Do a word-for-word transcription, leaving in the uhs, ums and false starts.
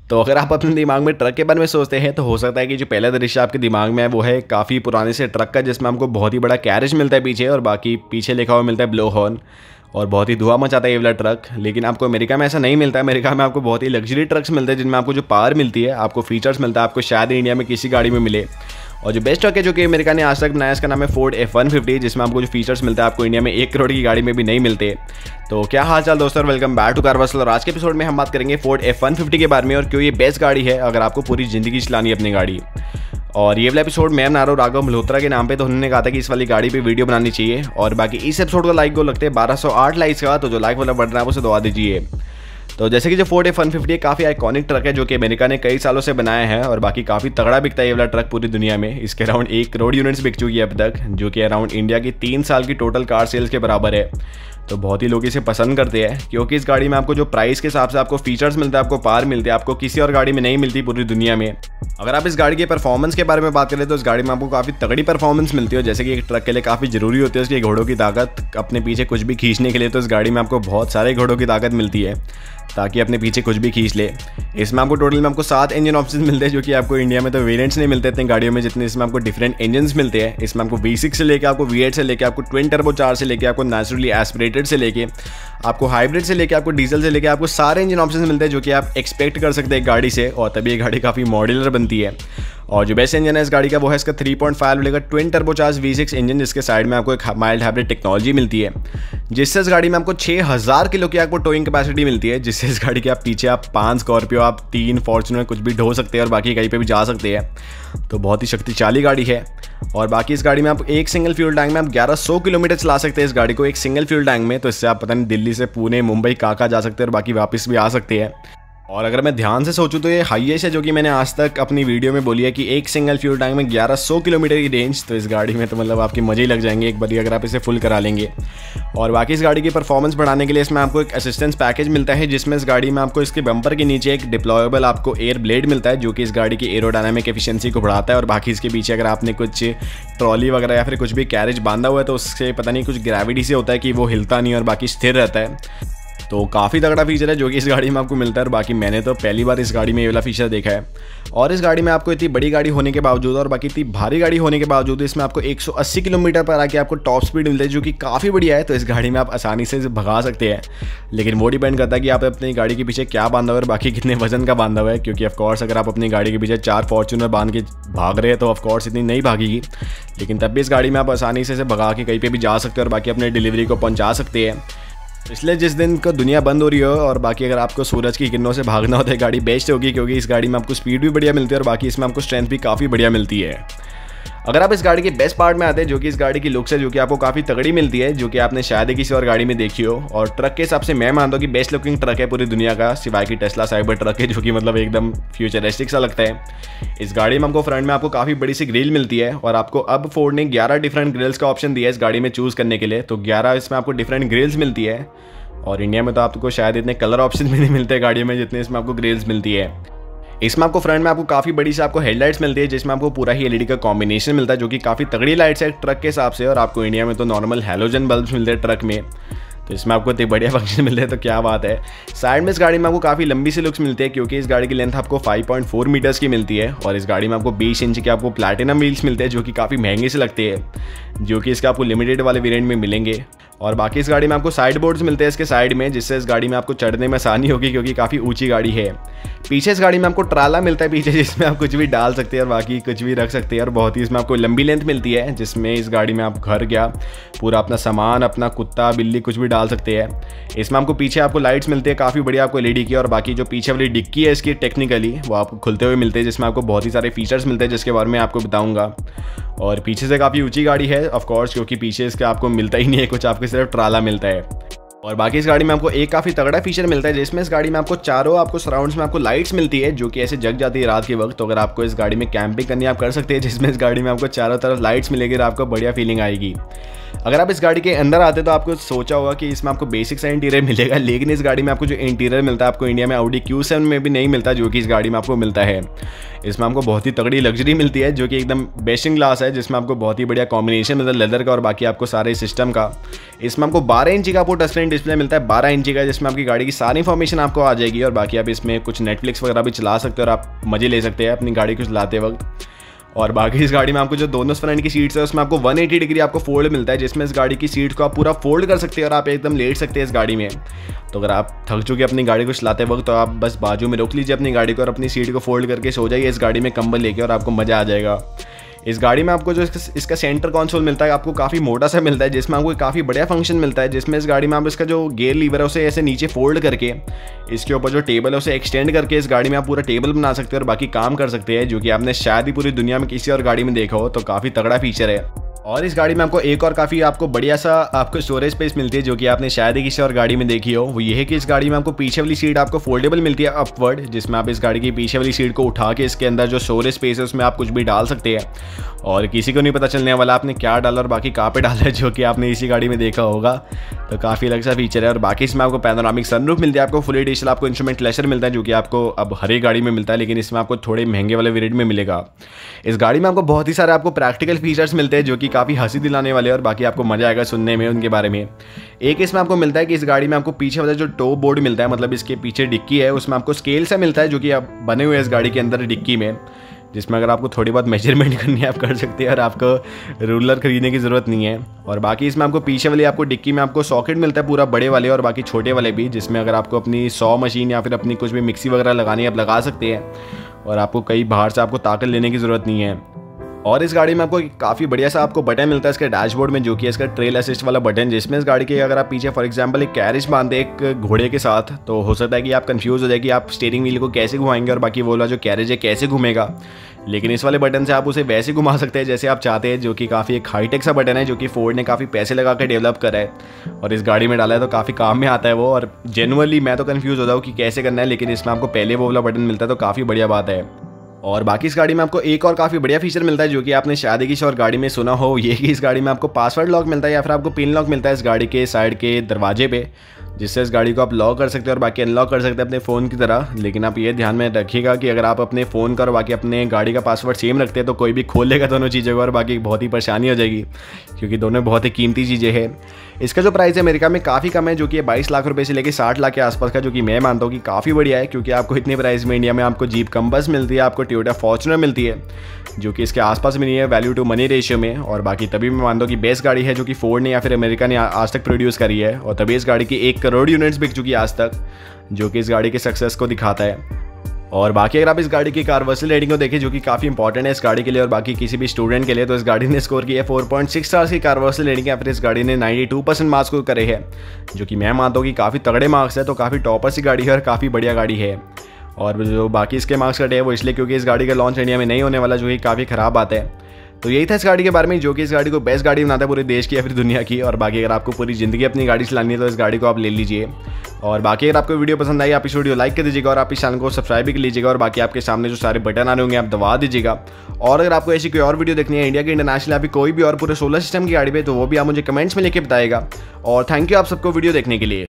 तो अगर आप अपने दिमाग में ट्रक के बारे में सोचते हैं तो हो सकता है कि जो पहला दृश्य आपके दिमाग में है वो है काफ़ी पुराने से ट्रक का, जिसमें हमको बहुत ही बड़ा कैरेज मिलता है पीछे, और बाकी पीछे लिखा हुआ मिलता है ब्लो हॉर्न, और बहुत ही धुआं मचाता है ये वाला ट्रक। लेकिन आपको अमेरिका में ऐसा नहीं मिलता है। अमेरिका में आपको बहुत ही लग्जरी ट्रक्स मिलते हैं जिनमें आपको जो पावर मिलती है, आपको फीचर्स मिलता है, आपको शायद इंडिया में किसी गाड़ी में मिले। और जो बेस्ट ट्रक है जो कि अमेरिका ने आज तक बनाया, इसका नाम है फोर्ड एफ वन फिफ्टी, जिसमें आपको जो फीचर्स मिलता है आपको इंडिया में एक करोड़ की गाड़ी में भी नहीं मिलते। तो क्या हाल चाल दोस्तों, welcome back to car hustle. और आज के एपिसोड में हम बात करेंगे फोर्ड एफ वन फिफ्टी के बारे में और क्यों ये बेस्ट गाड़ी है अगर आपको पूरी ज़िंदगी चलानी है अपनी गाड़ी। और ये वाला एपिसोड मैं बना रहा हूँ राघव मल्होत्रा के नाम पे, तो उन्होंने कहा था कि इस वाली गाड़ी पे वीडियो बनानी चाहिए। और बाकी इस एपिसोड का लाइक को लगते हैं बारह सौ आठ लाइक्स का, तो जो लाइक वाला बटन है उसे दबा दीजिए। तो जैसे कि जो फोर्ड एफ वन फिफ्टी काफ़ी आइकॉनिक ट्रक है जो कि अमेरिका ने कई सालों से बनाया है, और बाकी काफ़ी तगड़ा बिकता है ये वाला ट्रक पूरी दुनिया में। इसके अराउंड एक करोड़ यूनिट्स बिक चुकी है अब तक, जो कि अराउंड इंडिया की तीन साल की टोटल कार सेल्स के बराबर है। तो बहुत ही लोग इसे पसंद करते हैं क्योंकि इस गाड़ी में आपको जो प्राइस के हिसाब से आपको फीचर्स मिलते हैं, आपको पावर मिलते हैं, आपको किसी और गाड़ी में नहीं मिलती पूरी दुनिया में। अगर आप इस गाड़ी के परफॉर्मेंस के बारे में बात करें तो इस गाड़ी में आपको काफ़ी तगड़ी परफॉर्मेंस मिलती है, जैसे कि एक ट्रक के लिए काफ़ी जरूरी होती है उसकी घोड़ों की ताकत। अपने पीछे कुछ भी खींचने के लिए तो इस गाड़ी में आपको बहुत सारे घोड़ों की ताकत मिलती है ताकि अपने पीछे कुछ भी खींच ले। इसमें आपको टोटल में आपको सात इंजन ऑप्शन मिलते हैं, जो कि आपको इंडिया में तो वेरिएंट्स नहीं मिलते इतने गाड़ियों में जितने इसमें आपको डिफरेंट इंजन मिलते हैं। इसमें आपको वी सिक्स से लेकर आपको वी एट से लेकर आपको ट्विन टर्बो चार से लेकर आपको नेचुरली एस्पिरेटेड से लेके आपको हाइब्रिड से लेकर आपको डीजल से लेकर आपको सारे इंजन ऑप्शन मिलते हैं जो कि आप एक्सपेक्ट कर सकते हैं एक गाड़ी से, और तभी ये गाड़ी काफ़ी मॉड्यूलर बनती है। और जो बेस्ट इंजन है इस गाड़ी का वो है इसका थ्री पॉइंट फाइव लेकर twin turbo charge V six engine, जिसके साइड में आपको एक माइल्ड हाइब्रिड टेक्नोलॉजी मिलती है, जिससे इस गाड़ी में आपको छः हज़ार किलो की आपको टोइंग कैपेसिटी मिलती है, जिससे इस गाड़ी के आप पीछे आप पाँच स्कॉर्पियो, आप तीन फॉर्च्यूनर कुछ भी ढो सकते हैं और बाकी कहीं पे भी जा सकते हैं। तो बहुत ही शक्तिशाली गाड़ी है। और बाकी इस गाड़ी में आप एक सिंगल फ्यूल टैंक में आप ग्यारह सौ किलोमीटर चला सकते हैं इस गाड़ी को एक सिंगल फ्यूल टैंक में। तो इससे आप पता नहीं दिल्ली से पुणे, मुंबई, काका जा सकते हैं और बाकी वापस भी आ सकते हैं। और अगर मैं ध्यान से सोचूं तो ये हाईएस्ट है जो कि मैंने आज तक अपनी वीडियो में बोली है कि एक सिंगल फ्यूल टैंक में ग्यारह सौ किलोमीटर की रेंज। तो इस गाड़ी में तो मतलब आपके मजे ही लग जाएंगे एक बार अगर आप इसे फुल करा लेंगे। और बाकी इस गाड़ी की परफॉर्मेंस बढ़ाने के लिए इसमें आपको एक असिस्टेंस पैकेज मिलता है, जिसमें इस गाड़ी में आपको इसके बम्पर के नीचे एक डिप्लॉयबल आपको एयर ब्लेड मिलता है, जो कि इस गाड़ी की एरोडायनामिक एफिशिएंसी को बढ़ाता है। और बाकी इसके पीछे अगर आपने कुछ ट्रॉली वगैरह या फिर कुछ भी कैरेज बांधा हुआ है तो उससे पता नहीं कुछ ग्रेविटी से होता है कि वो हिलता नहीं और बाकी स्थिर रहता है। तो काफ़ी तगड़ा फीचर है जो कि इस गाड़ी में आपको मिलता है। और बाकी मैंने तो पहली बार इस गाड़ी में ये वाला फीचर देखा है। और इस गाड़ी में आपको इतनी बड़ी गाड़ी होने के बावजूद और बाकी इतनी भारी गाड़ी होने के बावजूद इसमें आपको एक सौ अस्सी किलोमीटर पर आके आपको टॉप स्पीड मिलता है, जो कि काफ़ी बढ़िया है। तो इस गाड़ी में आप आसानी से भगा सकते हैं, लेकिन वो डिपेंड करता है कि आप अपनी गाड़ी के पीछे क्या बांधा हुआ है और बाकी कितने वजन का बांधा हुआ है। क्योंकि ऑफकोर्स अगर आप अपनी गाड़ी के पीछे चार फॉर्च्यूनर बांध के भाग रहे हैं तो ऑफकोर्स इतनी नहीं भागेगी, लेकिन तब भी इस गाड़ी में आप आसानी से इसे भगा के कहीं पर भी जा सकते हैं और बाकी अपने डिलीवरी को पहुँचा सकते हैं। इसलिए जिस दिन को दुनिया बंद हो रही हो और बाकी अगर आपको सूरज की किरणों से भागना होता है गाड़ी बेस्ट होगी, क्योंकि इस गाड़ी में आपको स्पीड भी बढ़िया मिलती है और बाकी इसमें आपको स्ट्रेंथ भी काफ़ी बढ़िया मिलती है। अगर आप इस गाड़ी के बेस्ट पार्ट में आते हैं जो कि इस गाड़ी की लुक्स है, जो कि आपको काफ़ी तगड़ी मिलती है, जो कि आपने शायद ही किसी और गाड़ी में देखी हो। और ट्रक के हिसाब से मैं मानता हूँ कि बेस्ट लुकिंग ट्रक है पूरी दुनिया का, सिवाय की टेस्ला साइबर ट्रक है जो कि मतलब एकदम फ्यूचरिस्टिक सा लगता है। इस गाड़ी में आपको फ्रंट में आपको काफ़ी बड़ी सी ग्रिल मिलती है, और आपको अब फोर्ड ने ग्यारह डिफरेंट ग्रिल्स का ऑप्शन दिया है इस गाड़ी में चूज़ करने के लिए। तो ग्यारह इसमें आपको डिफरेंट ग्रिल्स मिलती है, और इंडिया में तो आपको शायद इतने कलर ऑप्शन भी नहीं मिलते गाड़ी में जितने इसमें आपको ग्रिल्स मिलती है। इसमें आपको फ्रंट में आपको काफ़ी बड़ी से आपको हेडलाइट्स मिलती है, जिसमें आपको पूरा ही एलईडी का कॉम्बिनेशन मिलता है, जो कि काफ़ी तगड़ी लाइट्स है ट्रक के हिसाब से। और आपको इंडिया में तो नॉर्मल हैलोजन बल्ब्स मिलते हैं ट्रक में, तो इसमें आपको इतने बढ़िया फंक्शन मिलते हैं तो क्या बात है। साइड में इस गाड़ी में आपको काफ़ी लंबी सी लुक्स मिलती है, क्योंकि इस गाड़ी की लेंथ आपको फाइव पॉइंट फोर मीटर्स की मिलती है। और इस गाड़ी में आपको बीस इंच के आपको प्लैटिनम व्हील्स मिलते हैं, जो कि काफ़ी महंगे से लगते हैं, जो कि इसके आपको लिमिटेड वाले वेरिएंट में मिलेंगे। और बाकी इस गाड़ी में आपको साइड बोर्ड्स मिलते हैं इसके साइड में, जिससे इस गाड़ी में आपको चढ़ने में आसानी होगी, क्योंकि काफ़ी ऊंची गाड़ी है। पीछे इस गाड़ी में आपको ट्राला मिलता है पीछे, जिसमें आप कुछ भी डाल सकते हैं और बाकी कुछ भी रख सकते हैं। और बहुत ही इसमें आपको लंबी लेंथ मिलती है, जिसमें इस गाड़ी में आप घर गया पूरा अपना सामान, अपना कुत्ता बिल्ली कुछ भी डाल सकते हैं। इसमें आपको पीछे आपको लाइट्स मिलती है काफ़ी बढ़िया आपको एलईडी की, और बाकी जो पीछे वाली डिक्की है इसकी टेक्निकली वो आपको खुलते हुए मिलते हैं, जिसमें आपको बहुत ही सारे फीचर्स मिलते हैं जिसके बारे में आपको बताऊँगा। और पीछे से काफ़ी ऊँची गाड़ी है ऑफकोर्स, क्योंकि पीछे इसका आपको मिलता ही नहीं है कुछ, आपको सिर्फ ट्राला मिलता है। और बाकी इस गाड़ी में आपको एक काफ़ी तगड़ा फीचर मिलता है, जिसमें इस गाड़ी में आपको चारों आपको सराउंड्स में आपको लाइट्स मिलती है, जो कि ऐसे जग जाती है रात के वक्त। तो अगर आपको इस गाड़ी में कैंपिंग करनी आप कर सकते हैं, जिसमें इस गाड़ी में आपको चारों तरफ लाइट्स मिलेगी और आपको बढ़िया फीलिंग आएगी। अगर आप इस गाड़ी के अंदर आते तो आपको सोचा होगा कि इसमें आपको बेसिक सा इंटीरियर मिलेगा, लेकिन इस गाड़ी में आपको जो इंटीरियर मिलता है आपको इंडिया में ऑडी क्यू सेवन में भी नहीं मिलता, जो कि इस गाड़ी में आपको मिलता है। इसमें आपको बहुत ही तगड़ी लग्जरी मिलती है जो कि एकदम बेस्ट इन क्लास है, जिसमें आपको बहुत ही बढ़िया कॉम्बिनेशन मिलता है लेदर का और बाकी आपको सारे सिस्टम का। इसमें आपको बारह इंची का आपको टच स्क्रीन डिस्प्ले मिलता है, बारह इंची का, जिसमें आपकी गाड़ी की सारी इन्फॉर्मेशन आपको आ जाएगी और बाकी आप इसमें कुछ नेटफ्लिक्स वगैरह भी चला सकते हो और आप मजे ले सकते हैं अपनी गाड़ी को चलाते वक्त। और बाकी इस गाड़ी में आपको जो दोनों फ्रंट की सीट्स है उसमें आपको एक सौ अस्सी डिग्री आपको फोल्ड मिलता है, जिसमें इस गाड़ी की सीट को आप पूरा फोल्ड कर सकते हैं और आप एकदम लेट सकते हैं इस गाड़ी में। तो अगर आप थक चुके अपनी गाड़ी को चलाते वक्त तो आप बस बाजू में रोक लीजिए अपनी गाड़ी को और अपनी सीट को फोल्ड करके सो जाइए इस गाड़ी में कंबल लेके और आपको मज़ा आ जाएगा। इस गाड़ी में आपको जो इसका, इसका सेंटर कंसोल मिलता है आपको काफ़ी मोटा सा मिलता है, जिसमें आपको काफ़ी बढ़िया फंक्शन मिलता है, जिसमें इस गाड़ी में आप इसका जो गियर लीवर है उसे ऐसे नीचे फोल्ड करके इसके ऊपर जो टेबल है उसे एक्सटेंड करके इस गाड़ी में आप पूरा टेबल बना सकते हैं और बाकी काम कर सकते हैं, जो कि आपने शायद ही पूरी दुनिया में किसी और गाड़ी में देखा हो। तो काफ़ी तगड़ा फीचर है। और इस गाड़ी में आपको एक और काफ़ी आपको बढ़िया सा आपको स्टोरेज स्पेस मिलती है, जो कि आपने शायद ही किसी और गाड़ी में देखी हो। वो ये है कि इस गाड़ी में आपको पीछे वाली सीट आपको फोल्डेबल मिलती है अपवर्ड, जिसमें आप इस गाड़ी की पीछे वाली सीट को उठा के इसके अंदर जो स्टोरेज स्पेस है उसमें आप कुछ भी डाल सकते हैं और किसी को नहीं पता चलने वाला आपने क्या डाला और बाकी कहाँ पे डाला है, जो कि आपने इसी गाड़ी में देखा होगा। तो काफ़ी अलग सा फीचर है। और बाकी इसमें आपको पैनोरामिक सनरूफ मिलती है, आपको फुली डिजिटल आपको इंस्ट्रूमेंट क्लस्टर मिलता है, जो कि आपको अब हर एक गाड़ी में मिलता है, लेकिन इसमें आपको थोड़े महंगे वाले वेरिएंट में मिलेगा। इस गाड़ी में आपको बहुत ही सारे आपको प्रैक्टिकल फीचर्स मिलते हैं जो कि काफ़ी हंसी दिलाने वाले और बाकी आपको मजा आएगा सुनने में उनके बारे में। एक इसमें आपको मिलता है कि इस गाड़ी में आपको पीछे वाला जो टॉप बोर्ड मिलता है, मतलब इसके पीछे डिक्की है, उसमें आपको स्केल से मिलता है जो कि आप बने हुए हैं इस गाड़ी के अंदर डिक्की में, जिसमें अगर आपको थोड़ी बहुत मेजरमेंट करनी है आप कर सकते हैं और आपको रूलर खरीदने की ज़रूरत नहीं है। और बाकी इसमें आपको पीछे वाली आपको डिक्की में आपको सॉकेट मिलता है पूरा बड़े वाले और बाकी छोटे वाले भी, जिसमें अगर आपको अपनी सौ मशीन या फिर अपनी कुछ भी मिक्सी वगैरह लगानी है आप लगा सकते हैं और आपको कहीं बाहर से आपको ताकत लेने की ज़रूरत नहीं है। और इस गाड़ी में आपको काफ़ी बढ़िया सा आपको बटन मिलता है इसके डैशबोर्ड में, जो कि इसका ट्रेल असिस्ट वाला बटन, जिसमें इस गाड़ी के अगर आप पीछे फॉर एग्जांपल एक कैरेज बांधे एक घोड़े के साथ तो हो सकता है कि आप कंफ्यूज हो जाए कि आप स्टीयरिंग व्हील को कैसे घुमाएंगे और बाकी वो वाला जो कैरेज है कैसे घूमेगा, लेकिन इस वाले बटन से आप उसे वैसे घुमा सकते हैं जैसे आप चाहते हैं, जो कि काफ़ी एक हाईटेक सा बटन है जो कि फोर्ड ने काफ़ी पैसे लगा कर डेवलप करा है और इस गाड़ी में डाला है, तो काफ़ी काम में आता है वो। और जेनुअनली मैं तो कन्फ्यूज़ हो जाऊँ कि कैसे करना है, लेकिन इसमें आपको पहले वो वाला बटन मिलता है तो काफ़ी बढ़िया बात है। और बाकी इस गाड़ी में आपको एक और काफ़ी बढ़िया फीचर मिलता है जो कि आपने शायद किसी और गाड़ी में सुना हो, ये कि इस गाड़ी में आपको पासवर्ड लॉक मिलता है या फिर आपको पिन लॉक मिलता है इस गाड़ी के साइड के दरवाजे पे, जिससे इस गाड़ी को आप लॉक कर सकते हैं और बाकी अनलॉक कर सकते हैं अपने फ़ोन की तरह। लेकिन आप ये ध्यान में रखिएगा कि अगर आप अपने फ़ोन का और बाकी अपने गाड़ी का पासवर्ड सेम रखते हैं तो कोई भी खोल लेगा दोनों चीज़ों को और बाकी बहुत ही परेशानी हो जाएगी, क्योंकि दोनों बहुत ही कीमती चीज़ें हैं। इसका जो प्राइस है अमेरिका में काफ़ी कम है, जो कि बाईस लाख रुपए से लेकर साठ लाख के आसपास का, जो कि मैं मानता हूँ कि काफ़ी बढ़िया है, क्योंकि आपको इतने प्राइस में इंडिया में आपको जीप कंबस मिलती है, आपको टोयोटा फॉर्च्यूनर मिलती है जो कि इसके आसपास में नहीं है वैल्यू टू मनी रेशियो में। और बाकी तभी मैं मानता हूँ कि बेस्ट गाड़ी है जो कि फोर्ड ने या फिर अमेरिका ने आज तक प्रोड्यूस करी है, और तभी इस गाड़ी की एक करोड़ यूनिट्स बिक चुकी है आज तक, जो कि इस गाड़ी के सक्सेस को दिखाता है। और बाकी अगर आप इस गाड़ी की कार्वर्सल रेटिंग को देखें जो कि काफ़ी इंपॉर्टेंट है इस गाड़ी के लिए और बाकी किसी भी स्टूडेंट के लिए, तो इस गाड़ी ने स्कोर किया है फोर पॉइंट सिक्स स्टार्स की कार्वर्सल रेटिंग है, फिर इस गाड़ी ने बानवे परसेंट मार्क्स को करे हैं, जो कि मैं मानता हूँ कि काफ़ी तगड़े मार्क्स है, तो काफ़ी टॉपर सी गाड़ी है और काफ़ी बढ़िया गाड़ी है। और जो बाकी इसके मार्क्स कटे हैं वो इसलिए क्योंकि इस गाड़ी का लॉन्च इंडिया में नहीं होने वाला, जो कि काफ़ी ख़राब बात है। तो यही था इस गाड़ी के बारे में, जो कि इस गाड़ी को बेस्ट गाड़ी बनाता है पूरे देश की या फिर दुनिया की। और बाकी अगर आपको पूरी ज़िंदगी अपनी गाड़ी चलानी है तो इस गाड़ी को आप ले लीजिए। और बाकी अगर आपको वीडियो पसंद आई आप इस वीडियो लाइक कर दीजिएगा और आप इस चैनल को सब्सक्राइब भी कर लीजिएगा और बाकी आपके सामने जो सारे बटन आ रहे होंगे आप दबा दीजिएगा। और अगर आपको ऐसी कोई और वीडियो देखनी है इंडिया की, इंटरनेशनल या फिर कोई भी और पूरे सोलर सिस्टम की गाड़ी पे, तो वो भी आप मुझे कमेंट्स में लेके बताएगा। और थैंक यू आप सबको वीडियो देखने के लिए।